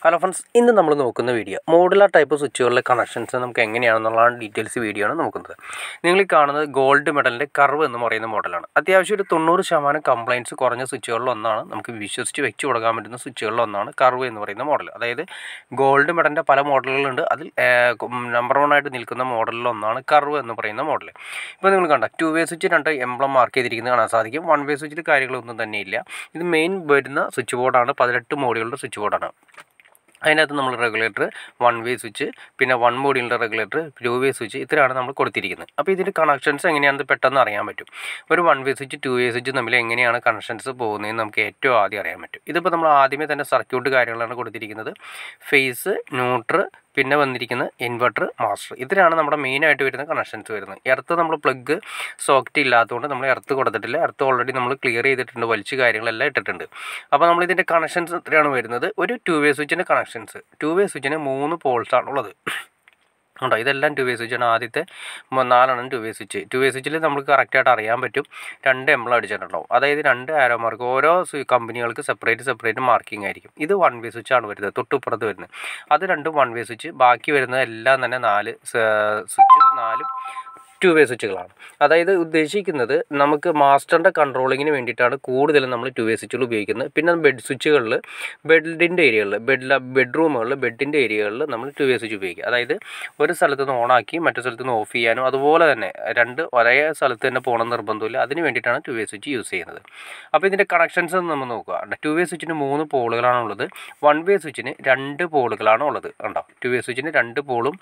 Hello friends, in the number of video, modular type of switch connections and details video. You can gold medal curve in the Morena model. At the actual Tunur Shamana complaints corner switch or lona, vicious to Vecchio in the switch or lona, curve in the Morena model. Either gold medal para model and number one at the Nilkuna model lona, curve in the Morena model. When you conduct two-way switch and emblem market in the Anasaki, one way switch the Carrigal than the Nelia. The main burden switchboard on a positive module switchboard. അതിനകത്ത് നമ്മൾ regulator one way switch പിന്നെ one മോഡിൻ്റെ regulator two way switch ഇത്രയാണ് നമ്മൾ കൊടുത്തിരിക്കുന്നത്. അപ്പോൾ ഇതിൻ്റെ connections എങ്ങനെയാണെന്ന് പെട്ടെന്ന് അറിയാൻ പറ്റും. ഒരു one way switch two way switch തമ്മിൽ എങ്ങനെയാണ് കണക്ഷൻസ് പോകുന്നതെന്ന് നമുക്ക് ഏറ്റവും ആദ്യം അറിയാൻ പറ്റും. ഇതിപ്പോൾ നമ്മൾ ആദ്യമേ തന്നെ സർക്യൂട്ട് കാര്യങ്ങളാണ് കൊടുത്തിരിക്കുന്നത്. ഫേസ്, ന്യൂട്രൽ, പിന്നെ വന്നിരിക്കുന്ന ഇൻവെർട്ടർ, മാസ്റ്റർ. ഇതിലാണ് നമ്മുടെ മെയിനായിട്ട് വരുന്ന കണക്ഷൻസ് വരുന്നത്. എർത്ത് നമ്മൾ പ്ലഗ് സോക്കറ്റ് ഇല്ലാത്തതുകൊണ്ട് നമ്മൾ എർത്ത് കൊടുത്തിട്ടില്ല. എർത്ത് ഓൾറെഡി നമ്മൾ ക്ലിയർ ചെയ്തിട്ടുണ്ട്, വലിച്ച് കാര്യങ്ങളെല്ലാം ഇട്ടിട്ടുണ്ട്. അപ്പോൾ നമ്മൾ ഇതിൻ്റെ കണക്ഷൻസ് എത്രയാണ് വരുന്നത്? ഒരു ടു വേ സ്വിച്ചിൻ്റെ കണക്ഷൻസ്. ടു വേ സ്വിച്ചിന് 3 പോൾസാണുള്ളത്. ഉണ്ടോ? ഇതെല്ലാം ടു വേ സ്വിച്ചാണ്. ആദ്യത്തെ 4 two way switch. Two way സ്വിച്ചിൽ നമുക്ക് കറക്റ്റായിട്ട് അറിയാൻ പറ്റും 2 എംബ്ലം അടിച്ചിട്ടുണ്ടാവും. അതായത് 2 ആരോ മാർക്ക്. ഓരോ കമ്പനികൾക്ക് സെപ്പറേറ്റ് മാർക്കിംഗ് ആയിരിക്കും. ഇത് വൺ വേ സ്വിച്ചാണ് വരുന്നത്, തൊട്ടുപ്പുറത്ത് വരുന്നത്. അത് 2 വൺ വേ സ്വിച്ച്. ബാക്കി വരുന്നത് എല്ലാം തന്നെ 4 സ്വിച്ച്, 4 ടു വേ സ്വിച്ചുകളാണ്. അതായത് ഉദ്ദേശിക്കുന്നത് നമുക്ക് മാസ്റ്ററിൻ്റെ കൺട്രോളിങ്ങിന് വേണ്ടിയിട്ടാണ് കൂടുതലും നമ്മൾ ടു വേ സ്വിച്ചുകൾ ഉപയോഗിക്കുന്നത്. പിന്നെ ബെഡ് സ്വിച്ചുകളിൽ, ബെഡിൻ്റെ ഏരിയകളിൽ, ബെഡ്റൂമുകളിൽ, ബെഡിൻ്റെ ഏരിയകളിൽ നമ്മൾ ടു വേ സ്വിച്ച് ഉപയോഗിക്കുക. അതായത് ഒരു സ്ഥലത്ത് നിന്ന് ഓണാക്കി മറ്റു സ്ഥലത്ത് നിന്ന് ഓഫ് ചെയ്യാനും അതുപോലെ തന്നെ 2 ഒരേ സ്ഥലത്ത് തന്നെ പോകണം നിർബന്ധമില്ല. അതിന് വേണ്ടിയിട്ടാണ് ടു വേ സ്വിച്ച് യൂസ് ചെയ്യുന്നത്. അപ്പോൾ ഇതിൻ്റെ കണക്ഷൻസ് നമ്മൾ നോക്കുക. ടു വേ സ്വിച്ചിന് 3 പോളുകളാണുള്ളത്. വൺ വേ സ്വിച്ചിന് 2 പോളുകളാണ് ഉള്ളത്. ഉണ്ടോ? ടു വേ സ്വിച്ചിന് 2 പോളും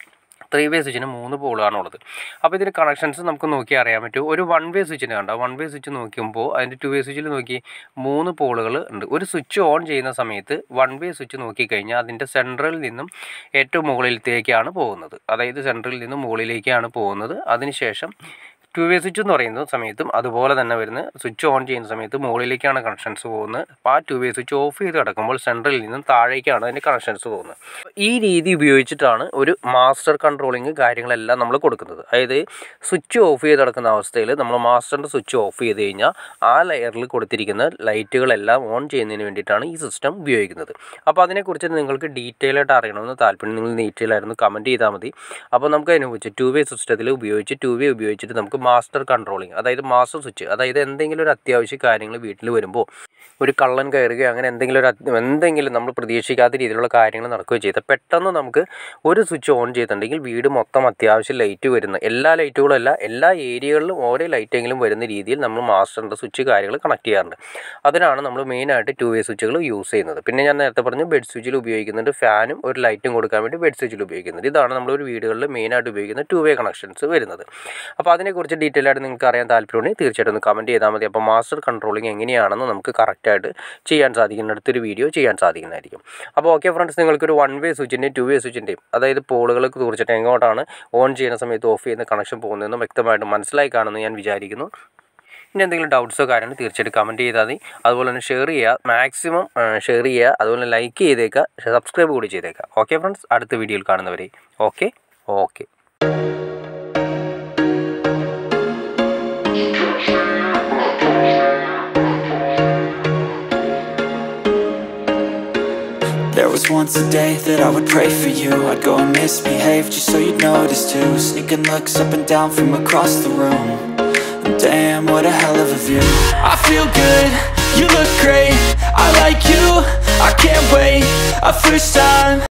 3 വേ സ്വിച്ചിന് 3 പോളാണുള്ളത്. അപ്പോൾ ഇതിൻ്റെ കണക്ഷൻസ് നമുക്ക് നോക്കി അറിയാൻ പറ്റും. ഒരു വൺ വേ സ്വിച്ചിന് കണ്ടോ, വൺ വേ സ്വിച്ച് നോക്കുമ്പോൾ അതിൻ്റെ ടു വേ സ്വിച്ചിൽ നോക്കി 3 പോളുകൾ ഉണ്ട്. ഒരു സ്വിച്ച് ഓൺ ചെയ്യുന്ന സമയത്ത് വൺ വേ സ്വിച്ച് നോക്കിക്കഴിഞ്ഞാൽ അതിൻ്റെ സെൻട്രലിൽ നിന്നും ഏറ്റവും മുകളിലത്തേക്കാണ് പോകുന്നത്. അതായത് സെൻട്രലിൽ നിന്നും മുകളിലേക്കാണ് പോകുന്നത്. അതിനുശേഷം ടു വേ സ്വിച്ച് എന്ന് പറയുന്ന സമയത്തും അതുപോലെ തന്നെ വരുന്ന സ്വിച്ച് ഓൺ ചെയ്യുന്ന സമയത്ത് മുകളിലേക്കാണ് കണക്ഷൻസ് പോകുന്നത്. അപ്പോൾ ആ ടു വേ സ്വിച്ച് ഓഫ് ചെയ്ത് കിടക്കുമ്പോൾ സെൻട്രലിൽ നിന്നും താഴേക്കാണ് അതിൻ്റെ കണക്ഷൻസ് പോകുന്നത്. ഈ രീതി ഉപയോഗിച്ചിട്ടാണ് ഒരു മാസ്റ്റർ കൺട്രോളിങ് കാര്യങ്ങളെല്ലാം നമ്മൾ കൊടുക്കുന്നത്. അതായത് സ്വിച്ച് ഓഫ് ചെയ്ത് കിടക്കുന്ന അവസ്ഥയിൽ നമ്മൾ മാസ്റ്ററിൻ്റെ സ്വിച്ച് ഓഫ് ചെയ്ത് കഴിഞ്ഞാൽ ആ ലെയറിൽ കൊടുത്തിരിക്കുന്ന ലൈറ്റുകളെല്ലാം ഓൺ ചെയ്യുന്നതിന് വേണ്ടിയിട്ടാണ് ഈ സിസ്റ്റം ഉപയോഗിക്കുന്നത്. അപ്പോൾ അതിനെക്കുറിച്ച് നിങ്ങൾക്ക് ഡീറ്റെയിൽ ആയിട്ട് അറിയണമെന്ന് താല്പര്യം നിങ്ങൾ ഡീറ്റെയിൽ ആയിരുന്നു കമൻറ്റ് ചെയ്താൽ മതി. അപ്പോൾ നമുക്ക് അതിനെക്കുറിച്ച് ടു വേ സിസ്റ്റത്തിൽ ടു വേ ഉപയോഗിച്ചിട്ട് നമുക്ക് മാസ്റ്റർ കൺട്രോളിങ്, അതായത് മാസ്റ്റർ സ്വിച്ച്, അതായത് എന്തെങ്കിലും ഒരു അത്യാവശ്യ കാര്യങ്ങൾ വീട്ടിൽ വരുമ്പോൾ ഒരു കള്ളൻ കയറുകയോ അങ്ങനെ എന്തെങ്കിലും നമ്മൾ പ്രതീക്ഷിക്കാത്ത രീതിയിലുള്ള കാര്യങ്ങൾ നടക്കുകയോ ചെയ്താൽ പെട്ടെന്ന് നമുക്ക് ഒരു സ്വിച്ച് ഓൺ ചെയ്തിട്ടുണ്ടെങ്കിൽ വീട് മൊത്തം അത്യാവശ്യം ലൈറ്റ് വരുന്ന എല്ലാ ലൈറ്റുകളും എല്ലാ ഏരിയകളിലും ഓരോ ലൈറ്റെങ്കിലും വരുന്ന രീതിയിൽ നമ്മൾ മാസ്റ്ററിൻ്റെ സ്വിച്ച് കാര്യങ്ങൾ കണക്ട് ചെയ്യാറുണ്ട്. അതിനാണ് നമ്മൾ മെയിനായിട്ട് ടു വേ സ്വിച്ചുകൾ യൂസ് ചെയ്യുന്നത്. പിന്നെ ഞാൻ നേരത്തെ പറഞ്ഞു ബെഡ് സ്വിച്ചിൽ ഉപയോഗിക്കുന്നുണ്ട്, ഫാനും ഒരു ലൈറ്റും കൊടുക്കാൻ വേണ്ടി ബെഡ് സ്വിച്ചിൽ ഉപയോഗിക്കുന്നുണ്ട്. ഇതാണ് നമ്മളൊരു വീടുകളിൽ മെയിനായിട്ട് ഉപയോഗിക്കുന്ന ടു വേ കണക്ഷൻസ് വരുന്നത്. അപ്പോൾ അതിനെക്കുറിച്ച് ഡീറ്റെയിൽ ആയിട്ട് നിങ്ങൾക്ക് അറിയാൻ താല്പര്യമുണ്ടെങ്കിൽ തീർച്ചയായിട്ടും ഒന്ന് കമൻറ്റ് ചെയ്താൽ മതി. അപ്പോൾ മാസ്റ്റർ കൺട്രോളിങ് എങ്ങനെയാണെന്ന് നമുക്ക് കറക്റ്റായിട്ട് ചെയ്യാൻ സാധിക്കുന്ന അടുത്തൊരു വീഡിയോ ചെയ്യാൻ സാധിക്കുന്നതായിരിക്കും. അപ്പോൾ ഓക്കെ ഫ്രണ്ട്സ്, നിങ്ങൾക്കൊരു വൺ വേ സ്വിച്ചിൻ്റെയും ടു വേ സ്വിച്ചിൻ്റെയും അതായത് പോളുകൾക്ക് തീർച്ചയായിട്ടും എങ്ങോട്ടാണ് ഓൺ ചെയ്യുന്ന സമയത്ത് ഓഫ് ചെയ്യുന്ന കണക്ഷൻ പോകുന്നതെന്ന് വ്യക്തമായിട്ട് മനസ്സിലായി കാണുമെന്ന് ഞാൻ വിചാരിക്കുന്നു. ഇനി എന്തെങ്കിലും ഡൗട്ട്സോ കാര്യങ്ങൾ തീർച്ചയായിട്ടും കമൻറ്റ് ചെയ്താൽ മതി. അതുപോലെ തന്നെ ഷെയർ ചെയ്യുക, മാക്സിമം ഷെയർ ചെയ്യുക, അതുപോലെ ലൈക്ക് ചെയ്തേക്കുക, സബ്സ്ക്രൈബ് കൂടി ചെയ്തേക്കുക. ഓക്കെ ഫ്രണ്ട്സ്, അടുത്ത വീഡിയോയിൽ കാണുന്നവരെ okay. There was once a day that I would pray for you. I'd go and misbehave just so you'd notice too. Sneaking looks up and down from across the room. And damn, what a hell of a view. I feel good, you look great, I like you, I can't wait. A first time